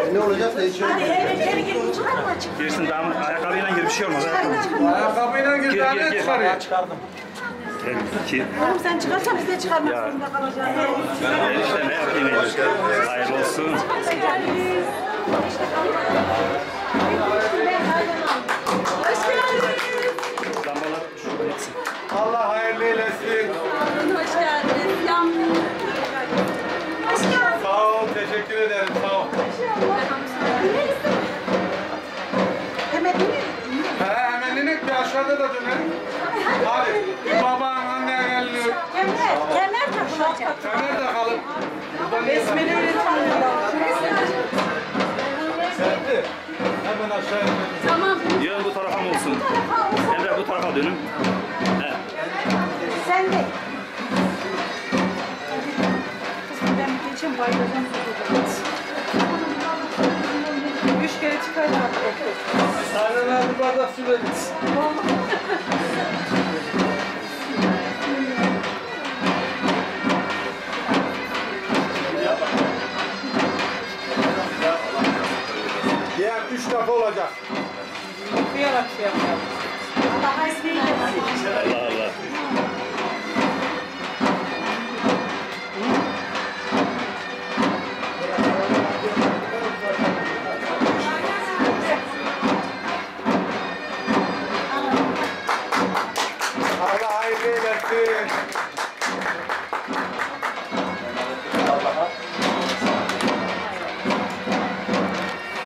Ne olacak da içeri? Hadi eve girip çıkarma çık. Girsin damat ayakkabıyla gir bir şey olmaz. Ayakkabıyla gir daha ne çıkarıyor? Çıkardım. Ki Oğlum sen çıkarsan biz de çıkarmak zorunda kalacağız. işte ne yapayım hayırlı olsun. Hoş geldiniz. Lambalar şurada yaksın. Allah hayırlı eylesin. Hoş geldiniz. Yağmur. Hoş geldiniz. Sağ ol, teşekkür ederim. Sağ ol. Hemen Hemen inek bir aşağıda da dönelim. Hadi. Baban, annen geliyor. kemer takılacak. Kemer takalım. Besmele öyle tanıyorlar. Serdi. Hemen aşağıya inelim. Tamam. Yön bu tarafa mı olsun? Emre bu tarafa dönün. Evet. Sen de. Kızım ben bir geçeyim bayılacağım. 3 kere çıkacağım. Sarılar bir bardak su verin. Diğer 3 defa olacak. Okuyarak şey yapıyor.